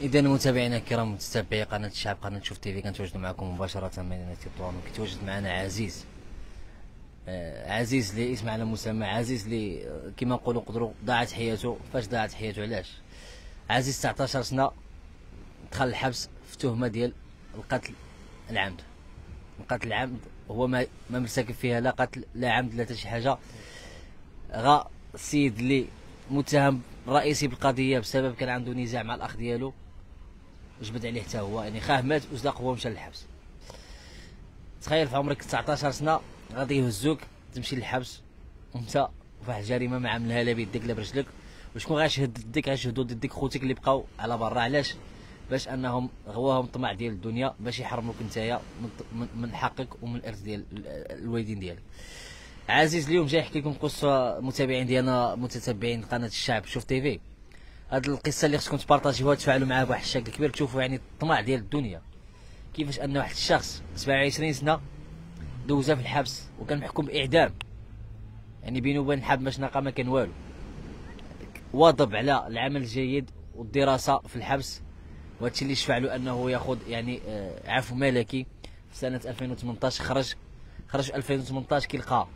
إذا متابعينا الكرام متابعي قناة الشعب قناة شوف تيفي، كنتواجد معكم مباشرة من مدينة تطوان، وكيتواجد معنا عزيز. عزيز اللي اسم على مسمى، عزيز اللي كما نقولوا نقدروا ضاعت حياته. فاش ضاعت حياته؟ علاش؟ عزيز 19 سنة دخل الحبس في تهمة ديال القتل العمد. القتل العمد هو ما مرتكب فيها لا قتل لا عمد لا حتى شي حاجة. غا السيد اللي متهم رئيسي بالقضية بسبب كان عنده نزاع مع الأخ ديالو، جبد عليه حتى هو، يعني خاه مات وزلق هو مشى للحبس. تخيل في عمرك 19 سنة غادي يهزوك تمشي للحبس وانت واحد الجريمة ما عاملها لا بيدك لا برجلك. وشكون غيشهد ضدك؟ غيشهدوا ضدك خوتك اللي بقاو على برا. علاش؟ باش انهم غواهم الطمع ديال الدنيا، باش يحرموك نتايا من حقك ومن الارث ديال الوالدين ديالك. عزيز اليوم جاي يحكي لكم قصه متابعين ديالنا متتبعين قناه الشعب شوف تيفي. هاد القصه اللي خصكم تبارطاجيوها وتفاعلوا معها بواحد الشكل كبير، تشوفوا يعني الطمع ديال الدنيا، كيفاش ان واحد الشخص 27 سنه دوزها في الحبس وكان محكوم باعدام. يعني بينه وبين الحب مشنقه ما كان والو. واظب على العمل الجيد والدراسه في الحبس، وهادشي اللي شفع له انه ياخذ يعني عفو ملكي في سنه 2018. خرج في 2018 كيلقى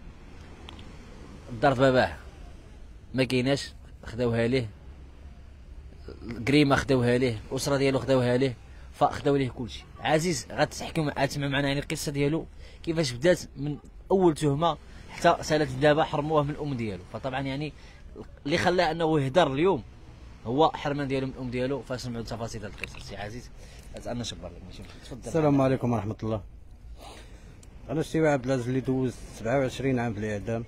الدار باباه ما كايناش، خداوها ليه الكريمه، خداوها ليه الاسره ديالو، خداوها ليه، فخداو ليه كلشي. عزيز غتسمع معنا يعني القصه ديالو كيفاش بدات من اول تهمه حتى سالت دابا حرموه من الام ديالو. فطبعا يعني اللي خلاه انه يهدر اليوم هو حرمان ديالو من الام ديالو. فنسمعوا تفاصيل هذه القصه. سي عزيز انا شكرا لك. ماشي تفضل. السلام عليكم ورحمه الله. انا سي عبد العزيز اللي دوزت 27 عام في الاعدام،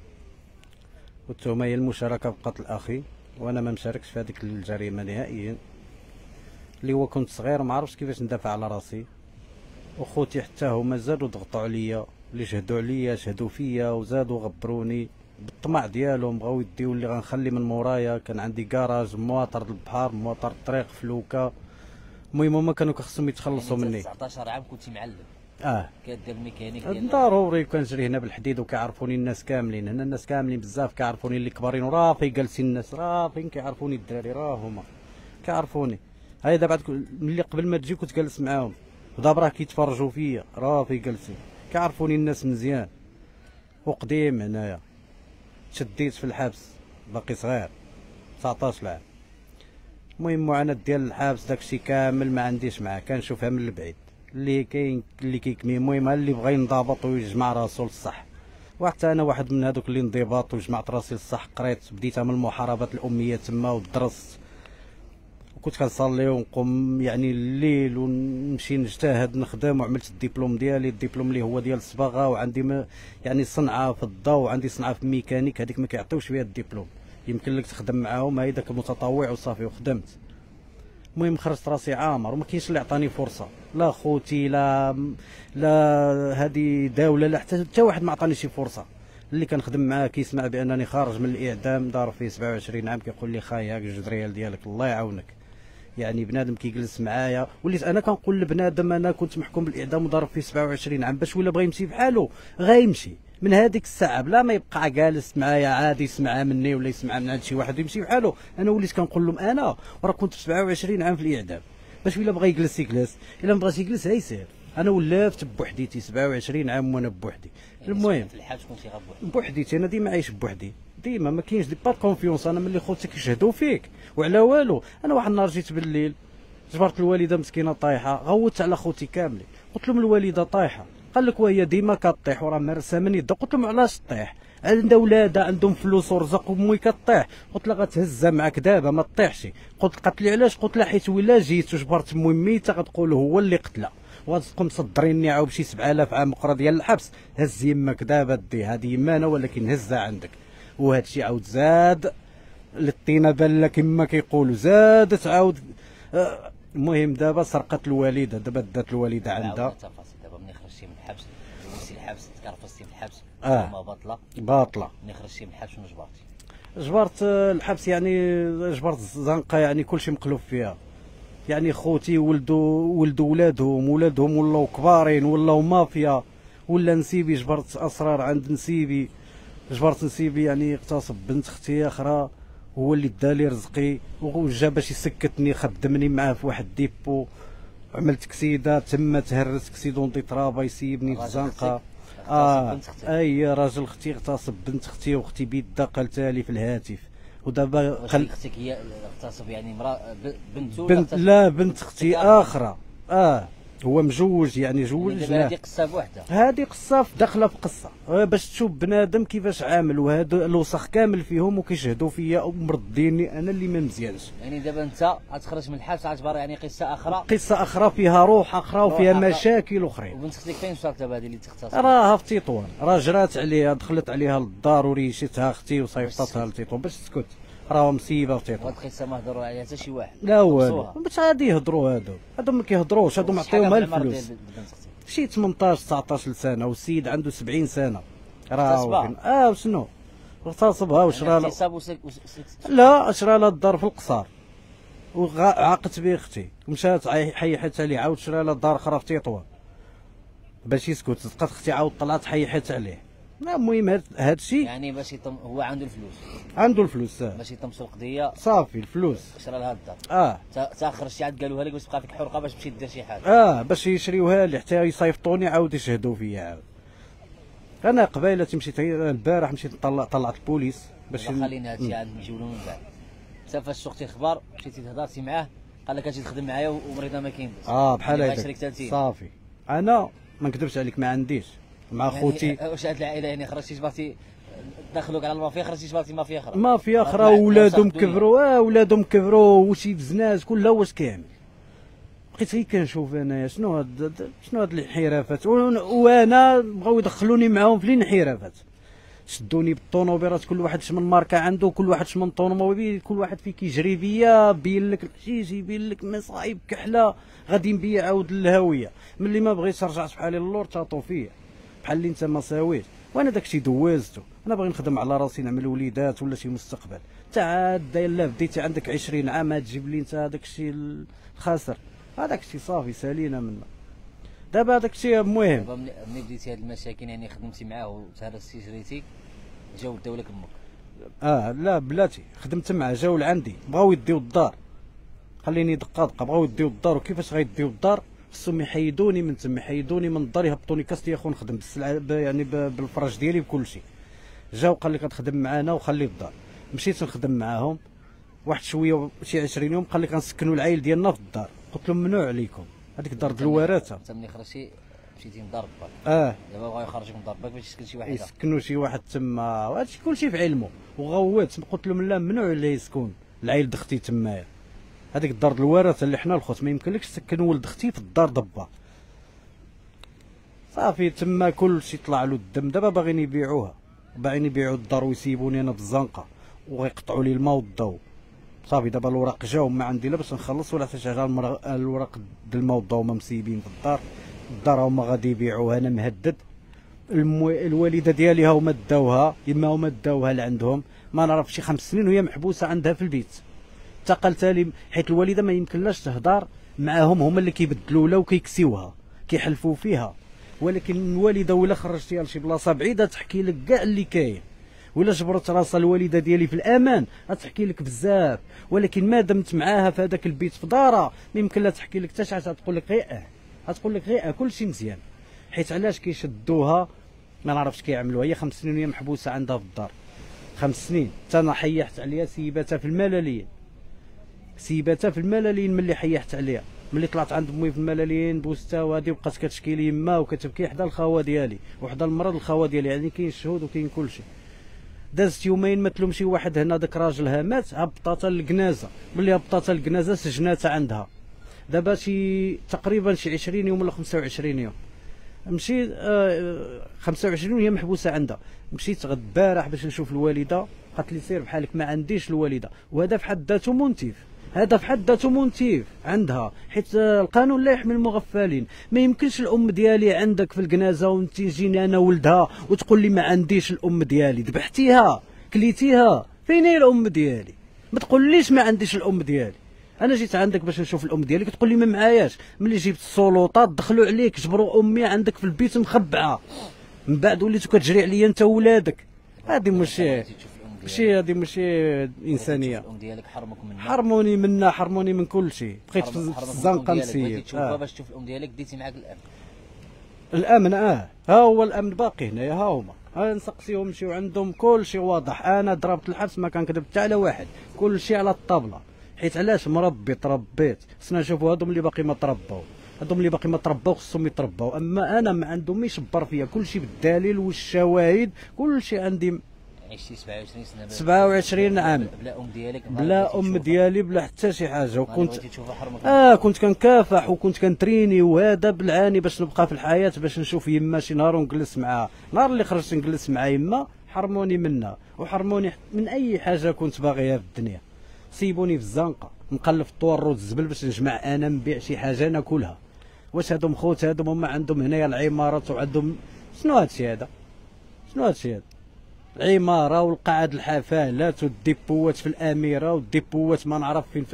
والتهمه هي المشاركه في قتل اخي، وانا ما مشاركش في هذيك الجريمه نهائيا، اللي هو كنت صغير ما عرفتش كيفاش ندافع على راسي. وخوتي حتى هما زادوا ضغطوا عليا، اللي شهدوا عليا شهدوا فيا وزادوا غبروني بالطمع ديالهم، بغاو يديو اللي غنخلي من مورايا. كان عندي كراج مواطر البحر مواطر الطريق فلوكا. المهم هما كانوا كخصهم يتخلصوا يعني مني. 19 عام كنتي معلم كدير الميكانيك ديال ضروري، كنجري هنا بالحديد وكيعرفوني الناس كاملين هنا، الناس كاملين بزاف كيعرفوني، اللي كبارين ورافي جالسين، الناس رافين كيعرفوني، الدراري راه هما كيعرفوني. هاي دابا ملي قبل ما تجي كنت جالس معاهم، ودابا راه كيتفرجوا فيا رافي جالسين كيعرفوني الناس مزيان. وقديم هنايا تشديت في الحبس باقي صغير 19 عام. المهم معاناة ديال الحبس داكشي كامل ما عنديش معاه، كنشوفها من البعيد. اللي كاين اللي كيكمي، المهم اللي بغى ينضبط ويجمع راسو للصح. وحتى انا واحد من هذوك اللي انضباط وجمعت راسي للصح. قريت بديتها من المحاربات الاميه تما ودرست، وكنت كنصلي ونقوم يعني الليل ونمشي نجتهد نخدم، وعملت الدبلوم ديالي، الدبلوم اللي هو ديال الصباغه، وعندي يعني صنعه في الضوء، وعندي صنعه في الميكانيك. هذيك ما كيعطيوش فيها الدبلوم، يمكن لك تخدم معاهم، هاي داك متطوع وصافي وخدمت. المهم خرجت راسي عامر، وما كاينش اللي عطاني فرصه، لا خوتي لا هذه دوله، لا حتى واحد ما عطاني شي فرصه. اللي كنخدم معاه كيسمع بانني خارج من الاعدام، دار فيه 27 عام، كيقول لي خاي هاك جوج ريال ديالك الله يعاونك. يعني بنادم كيجلس معايا، وليت انا كنقول لبنادم انا كنت محكوم بالاعدام وضارب فيه 27 عام، باش ولا بغى يمشي بحالو غيمشي من هذيك الساعه، بلا ما يبقى جالس معايا عادي يسمع مني ولا يسمع من عند شي واحد ويمشي بحالو. انا وليت كنقول لهم انا راه كنت 27 عام في الاعدام، باش ولا بغى يجلس يجلس، الا ما بغاش يجلس يسير. انا ولفت بوحديتي 27 عام وانا بوحدي. المهم في الحبس كنتي غير بوحديتي، انا ديما عايش بوحدي، ديما ما كاينش دي با كونفيونس. انا ملي خوتك يشهدوا فيك وعلى والو. انا واحد النهار جيت بالليل، جبرت الوالده مسكينه طايحه، غوت على خوتي كاملين، قلت لهم الوالده طايحه. قال لك وهي ديما كطيح وراه مرسى من يدها. قلت لهم علاش طيح؟ عندها ولادها عندهم فلوس ورزق، وامي كطيح. قلت لها غتهزها معاك دابا ما تطيحش. قالت لي علاش؟ قلت لها حيت ولا جيت وجبرت امي ميته غتقول هو اللي قتلها، وغتقوم تصدريني عاود بشي 7000 عام اخرى ديال الحبس. هز يمك دابا دي، هذه يمانه ولكن هزها عندك. وهذا الشيء عاود زاد للطينه بله كما كيقولوا، زادت عاود. المهم دابا سرقت الوالده، دابا دات الوالده عندها. دابا ملي خرجتي من الحبس دوزتي الحبس تكرفستي في الحبس ما باطله. ملي خرجتي من الحبس شنو جبرتي؟ جبرت الحبس، يعني جبرت الزنقه، يعني كلشي مقلوب فيها. يعني خوتي ولدوا ولادهم ولاو كبارين، ولاو مافيا، ولا نسيبي جبرت اسرار عند نسيبي، جبرت نسيبي يعني اغتصب بنت اختي اخرى، هو اللي دالي رزقي وجا باش يسكتني، خدمني معاه في واحد ديبو، عملت كسيده تما، تهرس كسيدو ندي ترابا يسيبني في الزنقه. اي راجل اختي اغتصب بنت اختي، واختي بيدا قالتها لي في الهاتف. ودابا اختك هي اغتصب يعني مرا بنته لا بنت اختي اخرى. هو مجوج يعني جوجنا. هذه قصه بوحدها، هذه قصه داخله في قصه، باش تشوف بنادم كيفاش عامل، وهذا الوسخ كامل فيهم وكيشهدوا فيا ومرضيني انا اللي ما مزيانش. يعني دابا انت غتخرج من الحبس غتبار يعني قصه اخرى، قصه اخرى فيها روح اخرى وفيها مشاكل اخرين. وبنت اختك فين وصلت دابا هذه اللي تغتصب؟ راها في تطوان، راه جرات عليها، دخلت عليها للدار وريشتها اختي وصيفطتها لتطوان باش تسكت. راه مصيبه في تطوان. هاد القصه ما هضروا عليها حتى شي واحد. لا والو، باش غادي يهضروا هادو ما كيهضروش، هادو معطيوهم الفلوس. شي 18 19 سنه، والسيد عنده 70 سنه. راه وشنو اغتصبها وشرا لها. لا شرا لها الدار في القصار، وعاقت به اختي ومشات حيحت عليه، عاود شرا لها دار اخرى في تطوان باش يسكت. صدقات اختي عاود طلعت حيحت عليه. المهم هاد الشيء يعني باش هو عنده الفلوس باش يطمسوا القضيه صافي. الفلوس شرا لها الدار. تا خرجتي عاد قالوها لك باش تبقى فيك حرقه باش تمشي دير شي حاجه. باش يشريوها لي حتى يصيفطوني عاود يشهدوا فيا. عاود انا قبيله مشيت البارح، مشيت طلعت البوليس باش خلينا هادشي عاد نجيو له من بعد. انت فاش سوقتي الخبر مشيتي تهضرتي معاه قال لك اجي تخدم معايا ومريضه ما كاينش. بحال هكا صافي. انا ما نكذبش عليك ما عنديش مع خوتي. يعني واش هاد العائله يعني خرجتي جبرتي دخلوك على المافيا، خرجتي جبرتي مافيا اخرى ولادهم كبروا. ولادهم كبروا وشي بزناز كلها واش كامل. بقيت غير كنشوف انايا شنو هاد الانحرافات، وانا بغاو يدخلوني معاهم في الانحرافات. شدوني بالطونوبيلات، كل واحد شمن ماركه عنده، كل واحد شمن طونوبيل، كل واحد فيه كيجري بيا، بين لك الحشيش، يبين لك مصايب كحله، غادي نبيع عاود للهويه. ملي ما بغيتش رجعت بحالي للور تاطو فيا بحال اللي انت ما ساويش. وانا داكشي دوازته، انا باغي نخدم على راسي، نعمل وليدات ولا شي مستقبل. تا لا بديتي عندك 20 عام تجيب لي انت داكشي الخاسر، هذاك الشيء صافي سالينا منه. دابا هذاك الشيء المهم. دابا ملي بديتي هاد المشاكل يعني خدمتي معاه وتهرستي جريتي، جاو داو لك امك؟ لا بلاتي، خدمت معاه، جاو لعندي بغاو يديو الدار، خليني دقه بغاو يديو الدار. وكيفاش غيديو الدار؟ خصهم يحيدوني من تما، يحيدوني من الدار، يهبطوني كاس يا خو نخدم يعني بالفرج ديالي بكل شيء. جاو قال لك غتخدم معانا وخلي الدار. مشيت نخدم معاهم واحد شويه، شي 20 يوم، قال لك غنسكنوا العائل ديالنا في الدار. قلت لهم ممنوع عليكم، هذيك دار الورثه. انت ملي خرجتي مشيتي لدار باك. دابا بغاو يخرجوك من دار باك باش يسكن شي واحد، يسكنوا شي واحد تما، وهادشي كلشي في علمه. وغوات قلت لهم لا، ممنوع عليه يسكن العائل د اختي تمايا. هذيك الدار الورثه اللي حنا الخوت، ما يمكنلكش تسكن ولد اختي في الدار ضبا. صافي تما كلشي طلع له الدم. دابا باغيين يبيعوها، باغيين يبيعوا الدار ويسيبوني انا في الزنقه، وغيقطعوا لي الماء والضوء. صافي دابا الوراق جاو، ما عندي لا باش نخلص ولا حتى شي حاجه. الوراق د الماء والضوء هما مسيبين في الدار هما غادي يبيعوها. انا مهدد. الوالده ديالي ها هما داوها، يما هما داوها لعندهم، ما نعرف شي 5 سنين وهي محبوسه عندها في البيت. حتى قالتها لي حيت الوالده ما يمكنلاش تهضر معاهم، هما اللي كيبدلوا لها وكيكسيوها، كيحلفوا فيها. ولكن الوالده ولا خرجتيها لشي بلاصه بعيده تحكي لك كاع اللي كاين، ولا جبرت راسها الوالده ديالي في الامان غتحكي لك بزاف. ولكن ما دمت معاها في هذاك البيت في دارها ما يمكن لها تحكي لك حتى شي حاجه. تقول لك غير غتقول لك غير كلشي مزيان. حيت علاش كيشدوها ما نعرفش كيعملوها. هي 5 سنين وهي محبوسه عندها في الدار، 5 سنين. حتى انا حيحت عليها، سيباتها في الملالين، سيباتها في الملالين. ملي حيحت عليها، ملي طلعت عند امي في الملالين بوستها وهادي، وبقات كتشكي لي يما وكتبكي حدا الخاوه ديالي وحدا المرض الخاوه ديالي، يعني كاين الشهود وكاين كلشي. دازت يومين ما تلوم شي واحد هنا، داك راجلها مات، هبطاتها للكنازه. ملي هبطاتها للكنازه سجناتها عندها. دابا شي تقريبا شي 20 يوم ولا 25 يوم. مشيت 25 وهي محبوسه عندها. مشيت غد البارح باش نشوف الوالده، قالت لي سير بحالك، ما عنديش الوالده. وهذا في حد ذاته منتف، هذا في حد ذاته منتف عندها، حيت القانون لا يحمي المغفلين. ما يمكنش الام ديالي عندك في الكنازه وانت تجيني انا ولدها وتقول لي ما عنديش الام ديالي. ذبحتيها، كليتيها، فين هي الام ديالي؟ ما تقوليش ما عنديش الام ديالي. انا جيت عندك باش نشوف الام ديالي كتقول لي ما معاياش. ملي جبت السلطات دخلوا عليك، جبروا امي عندك في البيت مخبعه، من بعد وليتو كتجري عليا انت وولادك. هذه مش تشوف الام ماشي هذه ماشي انسانيه. الام ديالك حرمك منها، حرموني منها، حرموني من كل شيء، بقيت في الزنقه نسيب. بغيتي تشوفها باش تشوف الام ديالك ديتي معاك الامن. ها هو الامن باقي هنايا، ها هما، ها نسقسيهم نمشيو عندهم كل شيء واضح. انا ضربت الحبس ما كنكذب حتى على واحد، كل شيء على الطابله. حيت علاش مربي تربيت، خصنا نشوفوا هادو اللي باقي ما ترباو، هادو اللي باقي ما ترباو خصهم يترباو. اما انا ما عندهم يشبر فيا، كل شيء بالدليل والشواهد، كل شيء عندي. عشتي 27 سنه 27 عام بلا ام ديالك، بلا ام ديالي، بلا حتى شي حاجه. وكنت تشوفها كنت كنكافح وكنت كنتريني، وهذا بالعاني باش نبقى في الحياه، باش نشوف يما شي نهار ونجلس معاها. نهار اللي خرجت نجلس مع يما حرموني منها، وحرموني من اي حاجه كنت باغيها في الدنيا. سيبوني في الزنقه نقلب الطوارو الزبل باش نجمع انا نبيع شي حاجه ناكلها. واش هادو خوت، هادو هما عندهم هنايا العمارات وعندهم شنو هادشي هذا؟ شنو هادشي هذا؟ العماره والقاعد الحفلات والديبوات في الاميره والديبوات ما نعرف فين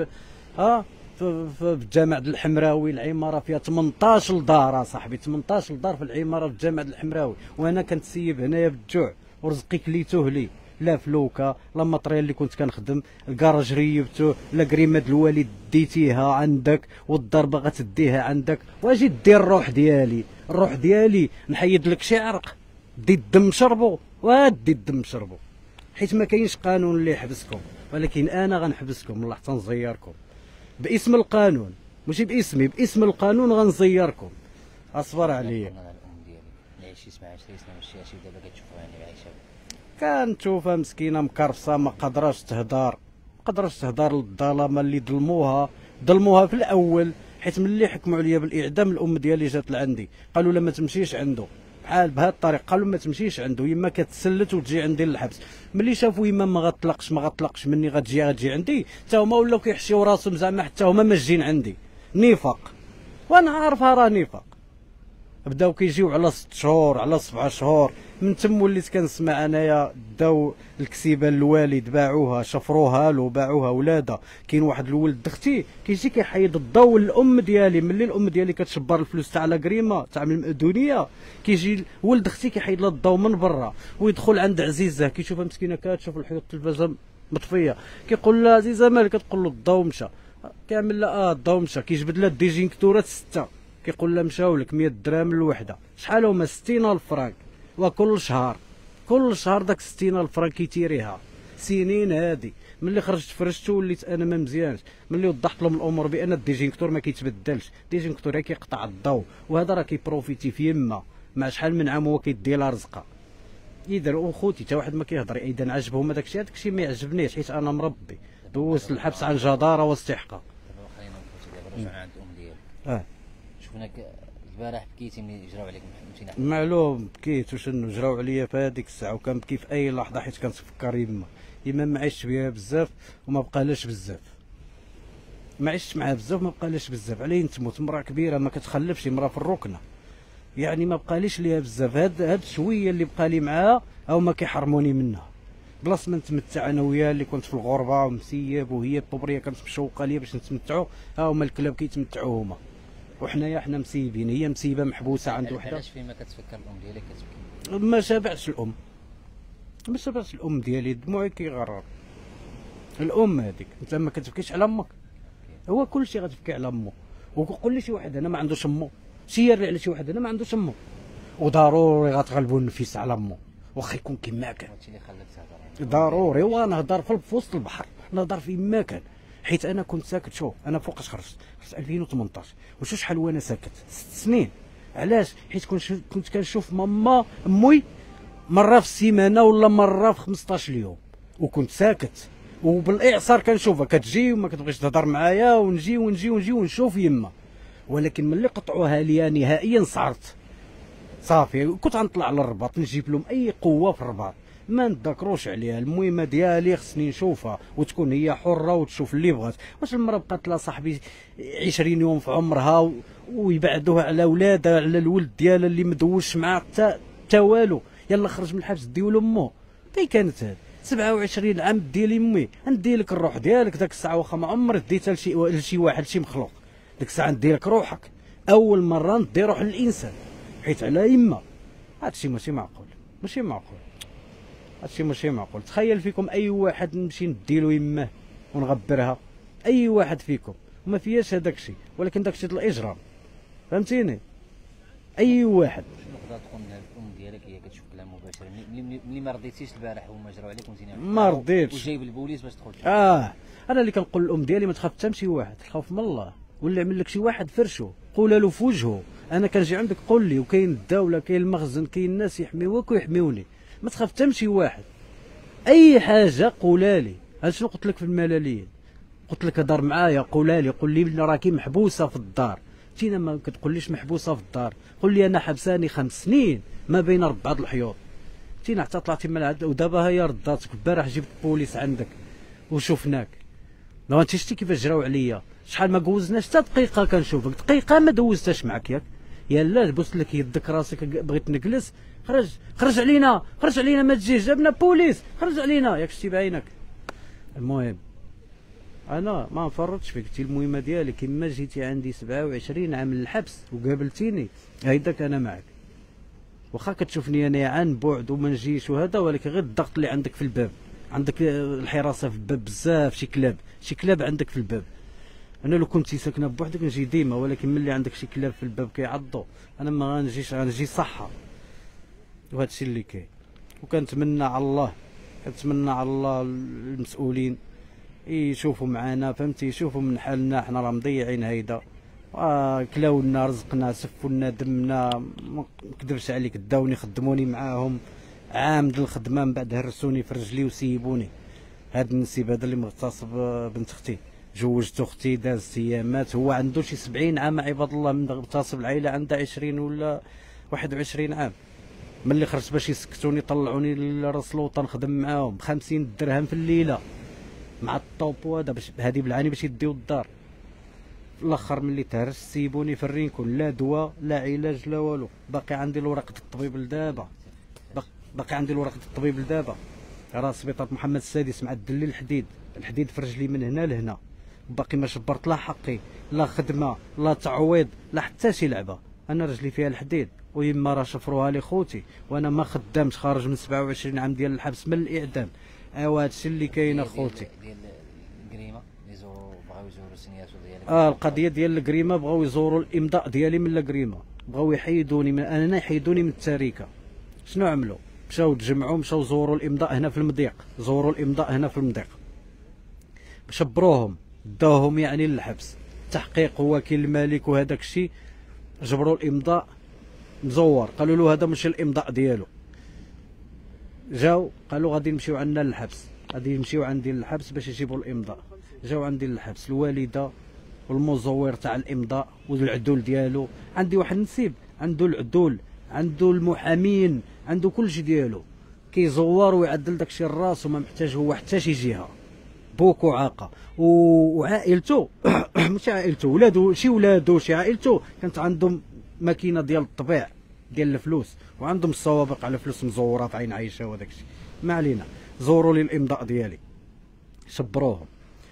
في الجامع الحمراوي. العماره فيها 18 دار صاحبي، 18 دار في العماره في الجامع الحمراوي، وانا كنتسيب هنايا بالجوع ورزقي كليتوه لي. لا فلوكه لا ماتريال اللي كنت كنخدم، الكراج ريبتو، لا كريمه الوالد ديتيها عندك والدار باغا تديها عندك. واجي دير الروح ديالي، الروح ديالي نحيد لك شي عرق، دي الدم شربو، ودي الدم شربو. حيت ما كاينش قانون اللي يحبسكم، ولكن انا غنحبسكم الله حتى نزيركم باسم القانون، ماشي باسمي، باسم القانون غنزيركم. اصبر عليا. عشتي 27 سنه ماشي شي دابا كتشوفها يعني عايشه، كنشوفها مسكينه مكرفصه، ما قدراش تهدر، للظلمه اللي ظلموها في الاول. حيت ملي حكموا عليا بالاعدام الام ديالي جات لعندي، قالوا لا ما تمشيش عنده، بحال بهذه الطريقه قالوا ما تمشيش عنده، يما كتسلت وتجي عندي للحبس. ملي شافوا يما ما غتطلقش مني، غتجي عندي، حتى هما ولاو كيحشيو راسهم زعما حتى هما ماجين عندي. نفاق، وانا عارفها راه نفاق. بداو كيجيو على 6 شهور على 7 شهور. من تم وليت كنسمع انايا داو الكسيبه للوالد، باعوها، شفروها له، باعوها ولادها. كاين واحد الولد اختي كيجي كيحيد الضوء للام ديالي، ملي الام ديالي كتشبر الفلوس تاع لاكريمه تاع المأذونيه، كيجي ولد اختي كيحيد لها الضوء من برا، ويدخل عند عزيزه كيشوفها مسكينه كتشوف الحيط التلفازه مطفيه، كيقول لها عزيزه مالك، كتقول له الضوء مشى، كيعمل لها الضوء مشى، كيجبد لها الديجينكتورات 6، كيقول لها مشاو لك 100 درهم الوحده. شحال هما؟ 60,000 فرانك. وكل شهر داك 60,000 فرانك كيتيريها. سنين هادي ملي خرجت فرشت وليت انا ما مزيانش، ملي وضحت لهم الامور بان الديجينكتور ما كيتبدلش، الديجينكتور كيقطع الضوء، وهذا راه كيبروفيتي في يما مع شحال من عام هو كيدي لها رزقه. يدير اخوتي حتى واحد ما كيهضر، اذا عجبهم هذاك الشيء ما يعجبنيش، حيت انا مربي دوزت الحبس عن جداره واستحقاق. خلينا نمشيو دابا عند ام ديالك. شفناك البارح بكيتي ملي جراو عليك مشينا. معلوم بكيت، وشنو جراو عليا في هذيك الساعه، وكنبكي في اي لحظه حيت كنتفكر يما ما عشتش بها بزاف وما بقالهاش بزاف، ما عشتش معاها بزاف ما بقالهاش بزاف. علين تموت مراه كبيره ما كتخلفش، مراه في الركنه، يعني ما بقاليش ليها بزاف. هاد شويه اللي بقى لي معاها هما كيحرموني منها، بلاص ما نتمتع انا وياها اللي كنت في الغربه ومسيب، وهي الطبريه كانت مشوقه ليا باش نتمتعوا، ها هما الكلاب كيتمتعوا هما، وحنايا حنا مسيبين، هي مسيبه محبوسه عند وحده. علاش فين ما كتفكر الام ديالك كتبكي؟ ما شابعتش الام ديالي، دموعي كيغرر. الام هذيك انت ما كتبكيش على امك، هو كل شيء غتبكي على امه. وقول لي شي واحد انا ما عندوش امه، سير على شي واحد انا ما عندوش امه، وضروري غتغلبوا النفيس على امه واخا يكون كيما كان. هادشي اللي خلاك تهضر ضروري، ونهضر في وسط البحر، نهضر في ما كان، حيت انا كنت ساكت. شوف انا فوقاش خرجت 2018، وشو شحال وانا ساكت؟ 6 سنين. علاش؟ حيت كنت كنشوف امي مره في السيمانه ولا مره في 15 يوم، وكنت ساكت، وبالاعصار كنشوفها كتجي وما كتبغيش تهضر معايا، ونجي ونشوف يما. ولكن ملي قطعوها ليا نهائيا صعرت صافي، كنت غنطلع للرباط نجيب لهم اي قوه في الرباط، ما نذكروش عليها. المهمه ديالي خصني نشوفها وتكون هي حره وتشوف اللي بغات. واش المراه بقات لها صاحبي 20 يوم في عمرها ويبعدوها على ولادها، على الولد ديالها اللي مدوش معاه حتى والو، يلا خرج من الحبس ديو لامو. فين كانت هاد 27 عام ديال امي؟ ندي لك الروح ديالك داك الساعه، واخا ما عمرك ديتها لشي واحد شي مخلوق، ديك الساعه ندي لك روحك اول مره، ندي روح للانسان، حيت على يما. هادشي ماشي معقول. هادشي ماشي معقول. تخيل فيكم اي واحد نمشي نديلو يماه ونغبرها، اي واحد فيكم وما فياش هذاك الشيء، ولكن داك الشيء الاجرام، فهمتيني؟ اي واحد. شنو تقدر تكون الام ديالك هي كتشوف كلام مباشر ملي ما رضيتيش البارح وما جراو عليك وانت نايم ما رضيتش وجايب البوليس باش تدخل انا اللي كنقول للام ديالي ما تخاف حتى من شي واحد، الخوف من الله، واللي عمل لك شي واحد فرشو قولها له في وجهه، انا كنجي عندك قول لي، وكاين الدوله، كاين المخزن، كاين الناس يحميوك ويحميوني، ما تخاف حتى من شي واحد، اي حاجه قولها لي. هاد شنو قلت لك في الملاليه؟ قلت لك هضر معايا، قولها لي، قول لي راكي محبوسه في الدار. تينا ما كتقوليش محبوسه في الدار، قول لي انا حبساني 5 سنين ما بين 4 الحيوط. تينا حتى طلعتي من العد، ودابا هي رداتك. البارح جبت بوليس عندك وشفناك، ما انت شتي كيفاش جراو عليا، شحال ما جوزناش حتى دقيقه كنشوفك، دقيقه ما دوزتهاش معاك ياك، يلا بوست لك يدك راسك بغيت نجلس، خرج علينا ما تجيش، جابنا بوليس، خرج علينا ياك شتي بعينك. المهم انا ما نفرطش فيك، تي المهمه ديالي كيما جيتي عندي 27 عام للحبس وقابلتيني هيداك انا معك، واخا كتشوفني انا عن بعد وما نجيش وهذا، ولكن غير الضغط اللي عندك في الباب، عندك الحراسه في الباب بزاف، شي كلاب عندك في الباب. انا لو كنتي ساكنه بوحدك نجي ديما، ولكن ملي عندك شي كلاب في الباب كيعضوا انا ما غنجيش، غنجي صحه. وهذا الشيء اللي كاين، وكنتمنى على الله، كنتمنى على الله المسؤولين يشوفوا معنا، فهمتي، يشوفوا من حالنا، حنا راه مضيعين هيدا، كلاونا رزقنا، سفوا لنا دمنا، ما نكذبش عليك، داوني خدموني معاهم عام د الخدمه، من بعد هرسوني في رجلي وسيبوني. هاد النسيب هذا اللي مغتصب بنت اختي، جوجت اختي، داز ايامات، هو عنده شي 70 عام عباد الله، من مغتصب العائله عندها 20 ولا 21 عام. ملي خرجت باش يسكتوني طلعوني لراس الوطن نخدم معاهم ب50 درهم في الليله مع الطوبو هذا، باش هادي بالعاني باش يديو الدار. في الاخر ملي تهرش سيبوني في الرينكون، لا دواء لا علاج لا والو، باقي عندي الورقه الطبيب لدابا، باقي عندي الورقه الطبيب لدابا. راه سبيطار محمد السادس معدل لي الحديد في رجلي من هنا لهنا، باقي ما شبرت لا حقي لا خدمه لا تعويض لا حتى شي لعبه. انا رجلي فيها الحديد، ويما راه شفروها لي خوتي، وانا ما خدامش، خارج من 27 عام ديال الحبس من الاعدام. ايوا هادشي اللي كاين اخوتي. ديال الجريمه اللي بغاو يزوروا السنياسو ديالك. القضيه ديال الجريمه بغاو يزوروا الامضاء ديالي من الجريمه، بغاو يحيدوني من انا، يحيدوني من التركه. شنو عملوا؟ مشاو تجمعوا، مشاو زوروا الامضاء هنا في المضيق، زوروا الامضاء هنا في المضيق، شبروهم، داوهم يعني للحبس، تحقيق وكيل الملك وهذاك الشيء، جبروا الامضاء مزور، قالوا له هذا ماشي الامضاء ديالو. جاو قالوا غادي نمشيو عندنا للحبس، غادي يمشيو عندي للحبس باش يجيبوا الامضاء. جاو عندي للحبس الوالده والمزور تاع الامضاء والعدول ديالو، عندي واحد نسيب عنده العدول، عنده المحامين، عنده كل شيء ديالو، كيزور ويعدل داكشي الراس، وما محتاج هو حتى شي جهه. بوكو عاقه وعائلته ماشي عائلته، ولادو شي عائلته كانت عندهم ماكينه ديال الطبيع ديال الفلوس، وعندهم السوابق على فلوس مزوره في عين عايشه وداك الشيء. ما علينا، زوروا لي الامضاء ديالي، شبروهم،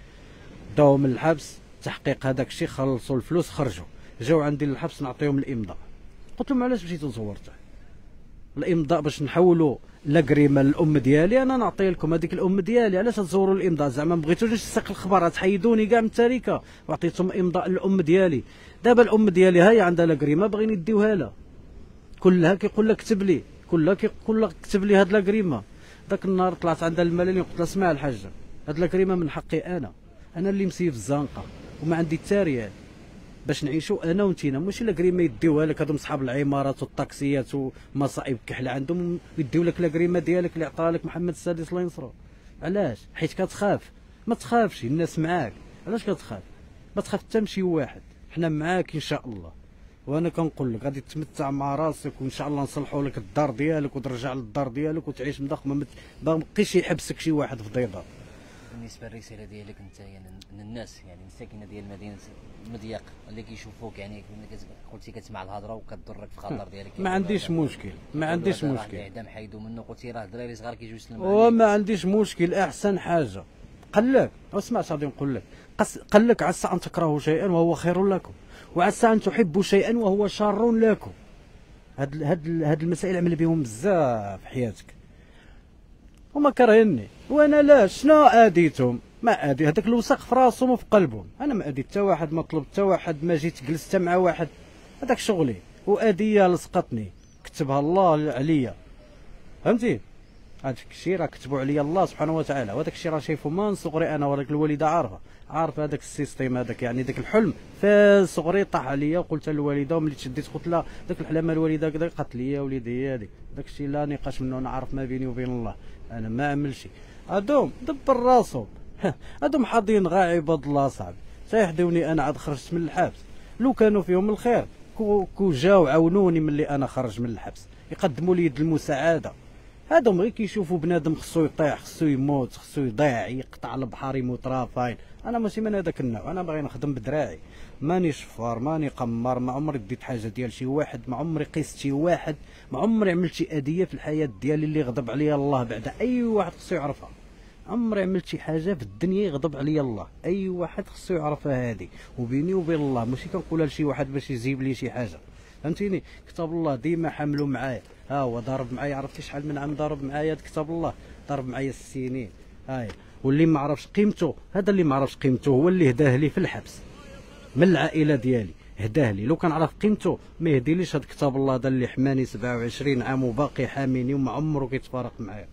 داوهم من الحبس، تحقيق هذاك الشيء، خلصوا الفلوس، خرجوا. جاو عندي للحبس نعطيهم الامضاء. قلت لهم علاش مشيتو زورته؟ الامضاء باش نحولوا لاكريمه للام ديالي، انا نعطي لكم هذيك الام ديالي، علاش تزوروا الامضاء؟ زعما ما بغيتوش تساق الخبر، تحيدوني كاع من التركه، وعطيتهم امضاء للام ديالي. دابا الام ديالي هاي عندها لاكريمه، باغيين يديوها لها كلها، كيقول لها كتب لي، كلها كيقول لها كتب لي هاد لاكريمه. ذاك النهار طلعت عندها الملالي، قلت لها اسمع الحاجه، هاد لاكريمه من حقي انا اللي مسيف الزنقه، وما عندي حتى ريال باش نعيشوا انا وانتينا، ماشي لاكريمه يديوها لك هذوم صحاب العمارات والطاكسيات ومصائب كحله عندهم، يديو لك لاكريمه ديالك اللي عطاها لك محمد السادس الله ينصرو. علاش؟ حيت كتخاف. ما تخافش، الناس معاك، علاش كتخاف؟ ما تخاف حتى من شي واحد، حنا معاك ان شاء الله. وانا كنقول لك غادي تمتع مع راسك، وان شاء الله نصلحوا لك الدار ديالك وترجع للدار ديالك وتعيش مضخمه، ما بقيش يحبسك شي واحد في ضيضه. بالنسبه للرساله ديالك انت للناس، يعني الساكنه ديال مدينه المضيق اللي كيشوفوك، يعني قلتي كتسمع الهضره وكتضرك في الخاطر ديالك، ما عنديش مشكل، ما عنديش مشكل. اعدام حيدوا منه، قلتي راه دراري صغار كيجيو يسلموا عليك، وما عنديش مشكل. احسن حاجه قال لك، اسمع غادي نقول لك، قال لك عسى ان تكرهوا شيئا وهو خير لكم، وعسى ان تحبوا شيئا وهو شر لكم. هاد المسائل عمل بهم بزاف في حياتك. هما كرهني وانا لا شنو اديتهم ما ادي هذاك الوساق في راسهم وفي قلبهم. انا ما اديت حتى واحد، ما طلبت حتى واحد، ما جيت جلست مع واحد، هذاك شغلي واديه لصقتني كتبها الله عليا فهمتي. هذاك الشيء راه كتبوا عليا الله سبحانه وتعالى، وهذاك الشيء راه شايفه من صغري انا، ولكن الوالده عارفه هذاك السيستيم هذاك، يعني ذاك الحلم في صغري طاح عليا. وقلت للوالده وملي تشديت قلت لها ذاك الحلم الوالده كذا، قالت لي يا وليدي هذيك داك الشيء لا نقاش منه، انا عارف ما بيني وبين الله، انا ما عمل شيء. هادوم دبر راسهم هادوم حاضين غا عباد الله صاحبي، سيحدوني انا عاد خرجت من الحبس. لو كانوا فيهم الخير كو جاو عاونوني ملي انا خرج من الحبس، يقدموا لي يد المساعده. هادوم غير كيشوفوا بنادم خصو يطيح، خصو يموت، خصو يضيع، يقطع البحر، يموت رافاين. انا ماشي من هذاك النوع، انا باغي نخدم بدراعي، ماني شفار، ماني قمار، ما عمري ديت حاجه ديال شي واحد، ما عمري قيست شي واحد، ما عمري عملت شي اذيه في الحياه ديالي اللي غضب عليا الله بعدا. اي واحد خصو يعرفها، عمري عملت شي حاجه في الدنيا يغضب عليا الله، اي واحد خصو يعرفها هذه، وبيني وبين الله ماشي كنقولها لشي واحد باش يجيب لي شي حاجه فهمتيني. كتاب الله ديما حاملو معايا، ها هو ضارب معايا، عرفتي شحال من عام ضارب معايا كتاب الله، ضارب معايا السنين هاي. واللي ما عرفش قيمته، هذا اللي ما عرفش قيمته هو اللي هداه لي في الحبس من العائله ديالي، هداه لي. لو كان عرف قيمته ما يهديليش هذا كتاب الله هذا اللي حماني 27 عام وباقي حاميني وما عمره كيتفارق معايا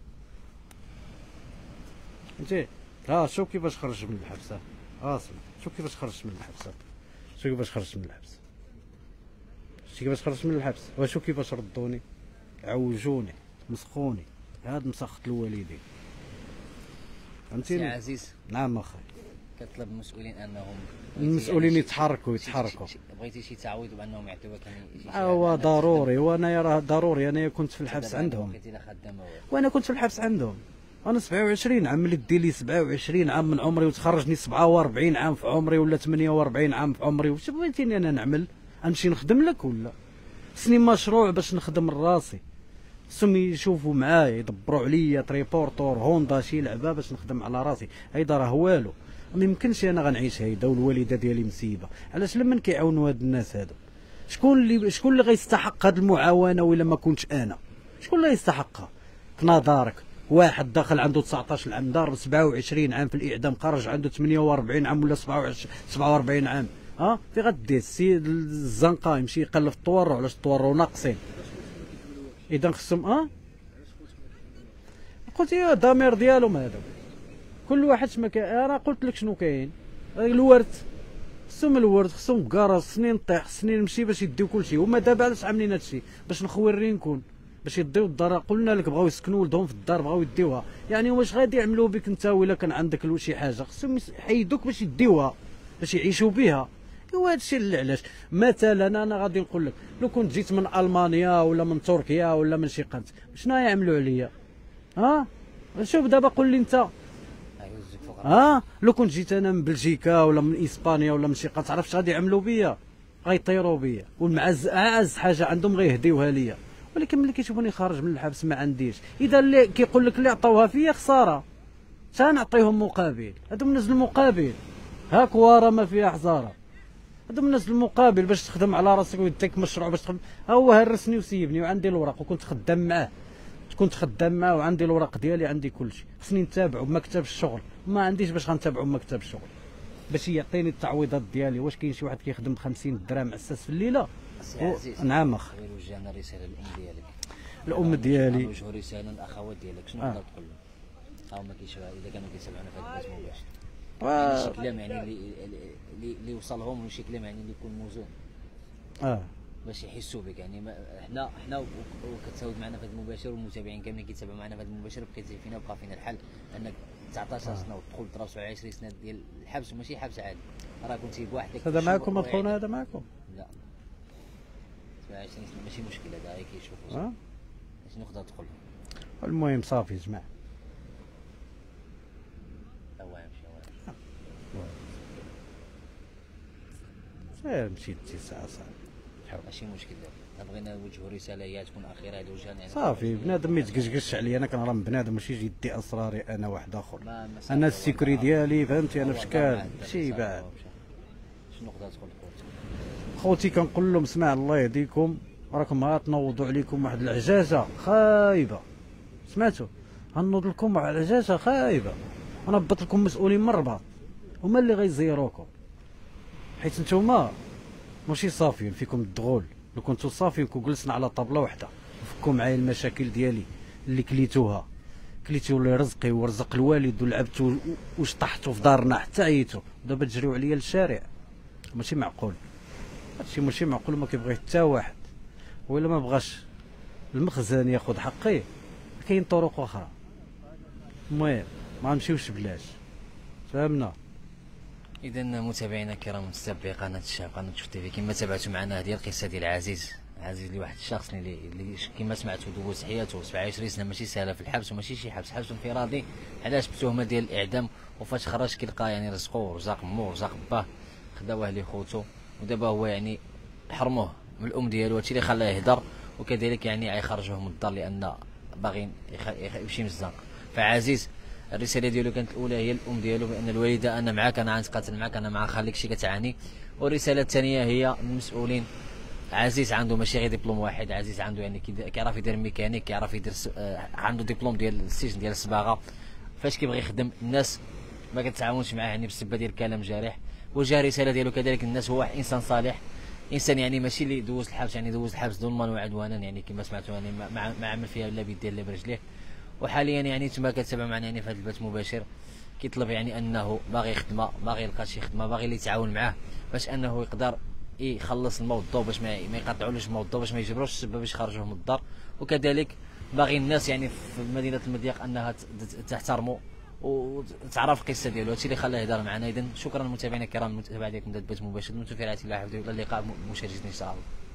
فهمتي. ها شوف كيفاش خرج من الحبس، اسمع شوف كيفاش خرجت من الحبس، شوف كيفاش خرجت من الحبس، شتي كيفاش خرجت من الحبس، وشوف كيفاش ردوني، عوجوني، مسخوني، هاد مسخط الوالدين فهمتيني. سي عزيز نعم اخي، كطلب المسؤولين انهم المسؤولين يتحركوا بغيتي شي تعويض بانهم يعطيوك هو ضروري. وانا راه ضروري، انا كنت في الحبس عندهم، وانا كنت في الحبس عندهم، انا 27 عام، اللي دير لي 27 عام من عمري وتخرجني 47 عام في عمري ولا 48 عام في عمري، واش بغيتيني انا نعمل؟ نمشي نخدم لك ولا خصني مشروع باش نخدم راسي؟ خصهم يشوفوا معايا، يدبروا عليا تريبورتور هوندا شي لعبه باش نخدم على راسي. هيدا راه والو، ما يمكنش انا غنعيش هيدا والوالده ديالي مسيبه. علاش لما كيعاونوا هاد الناس هادو؟ شكون اللي غيستحق هاد المعاونه ولا ما كنتش انا؟ شكون اللي يستحقها في نظرك؟ واحد داخل عنده 19 عام، ضارب 27 عام في الاعدام، خرج عنده 48 عام ولا 47 عام، ها في غدير السيد الزنقه يمشي يقلب في الطوار، علاش الطوار ناقصين؟ اذا خصهم قلت يا الضمير ديالهم هذا، كل واحد شما انا قلت لك شنو كاين. الورث خصهم، الورث خصهم كراس، سنين طيح سنين نمشي باش يديو كلشي. هما دابا علاش عاملين هادشي؟ باش نخوي نكون، باش يديو الدار. قلنا لك بغاو يسكنوا ولدهم في الدار، بغاو يديوها، يعني واش غادي يعملوا بك انت ولا كان عندك شي حاجه؟ خصهم يحيدوك باش يديوها، باش يعيشوا بها. هو هادشي اللي علاش. مثلا انا غادي نقول لك، لو كنت جيت من المانيا ولا من تركيا ولا من شي قنت، شنو يعملوا عليا؟ شوف دابا قول لي انت، لو كنت جيت انا من بلجيكا ولا من اسبانيا ولا من شي قنت، عرفت غادي يعملوا بيا؟ غيطيروا بيا، والمعز اعز حاجه عندهم غيهديوها ليا. ولكن ملي كيشوفوني خارج من الحبس ما عنديش، اذا اللي كيقول لك اللي عطاوها فيا خساره، نعطيهم مقابل. هادو الناس المقابل هاك ورا ما فيها حزاره، هادو الناس المقابل باش تخدم على راسك ويديك مشروع باش تخدم. ها هو هرسني وسيبني وعندي الوراق وكنت خدام معاه، وعندي الوراق ديالي، عندي كلشي. خصني نتابعو بمكتب الشغل، ما عنديش باش غنتابعو بمكتب الشغل باش يعطيني التعويضات ديالي. واش كاين شي واحد كيخدم ب 50 درهم اساس في الليله؟ نعم اخ. غير وجهنا رساله للام ديالك، الام ديالي، وجه رساله للاخوات ديالك، شنو تقدر تقول لهم؟ هما كيشبعوا اذا كانوا كيسمعونا في هذا البث مباشر، شي كلام يعني اللي وصلهم، وشي كلام يعني اللي يكون موزون باش يحسوا بك. يعني حنا وكتساود معنا في هذا المباشر، والمتابعين كاملين كيتابعوا معنا في هذا المباشر، بقيتي فينا وبقى فينا الحال انك 19 سنه ودخلت 23 سنه ديال الحبس، وماشي حبس عادي، راه كنتي بوحدك. هذا معكم اخونا، هذا معكم؟ لا 27 سنه ماشي مشكل، هذا كيشوفوا شنو نقدر تدخل. المهم صافي يا جماعه، مشيت 9 ساعات، ماشي مشكل. دابا بغينا نوجهوا رساله هي تكون اخيره هذه وجهنا يعني صافي. بنادم ما يتقشقش عليا، انا كنهرب من بنادم، ماشي يجي يدي اسراري انا واحد اخر. انا السيكوري ديالي فهمتي، انا في شكال ماشي بعد. شنو نقدر تقول خوتي؟ كنقول لهم اسمع الله يهديكم، راكم تنوضوا عليكم واحد العجاجه خايبه، سمعتوا؟ غنوض لكم على جاشه خايبه، ونبط لكم مسؤولين من الرباط، هما اللي غيزيروكم، حيت نتوما ماشي صافيين فيكم الدغول. لو كنتو صافيين كون جلسنا على طابله وحده وفكوا معايا المشاكل ديالي اللي كليتوها، كليتو لي رزقي ورزق الوالد ولعبتو وشطحتو في دارنا حتى عييتو، دابا تجريو عليا للشارع. ماشي معقول، هادشي ماشي معقول، ما كيبغيه حتى واحد. وإلا ما بغاش المخزن ياخذ حقي كاين طرق اخرى. المهم ما غنمشيوش بلاش، فهمنا. اذا متابعينا الكرام متابعي قناه الشعب قناه شوف تيفي، كما تابعتوا معنا هذه القصه ديال عزيز اللي واحد الشخص اللي كما سمعتوا دوز حياته 27 سنه ماشي سهله في الحبس، وماشي شي حبس انفرادي. علاش؟ بتهمه ديال الاعدام. وفاش خرج كيلقى يعني رزقه ورزاق مو ورزاق باه، خداوه ليه خوتو، ودابا هو يعني حرموه من الام ديالو، هادشي اللي خلاه يهدر. وكذلك يعني غيخرجوه من الدار لان باغيين يمشي من الزنقه. فعزيز الرساله ديالو كانت الاولى هي الام ديالو، بان الوالده انا معاك، انا غنتقاتل معاك، انا مع خليك شي كتعاني. والرساله الثانيه هي المسؤولين. عزيز عنده ماشي غير دبلوم واحد، عزيز عنده يعني كيعرف يدير ميكانيك، كيعرف يدير عنده دبلوم ديال السجن ديال الصباغه. فاش كيبغي يخدم الناس ما كتعاونش معاه يعني بسبه ديال كلام جارح. وجه رساله ديالو كذلك الناس، هو انسان صالح، انسان يعني ماشي اللي دوز الحبس، يعني دوز الحبس ظلما وعدوانا، يعني كما سمعتوا يعني ما عمل فيها لا بيديه لا برجليه. وحاليا يعني تما كتابع معنا يعني في هذا البث المباشر، كيطلب يعني انه باغي خدمه، باغي يلقى شي خدمه، باغي اللي يتعاون معاه باش انه يقدر يخلص الموضوع، باش ما يقطعولوش الموضوع، باش ما يجبروش السبه باش يخرجوه من الدار. وكذلك باغي الناس يعني في مدينه المضيق انها تحترمه وتعرف القصه ديالو. هادشي اللي خلاه يهضر معنا. اذا شكرا متابعينا الكرام، المتابعه ديالكم هذا البث المباشر، دمتم في رعايه الله، الى اللقاء مشاهدينا ان شاء الله.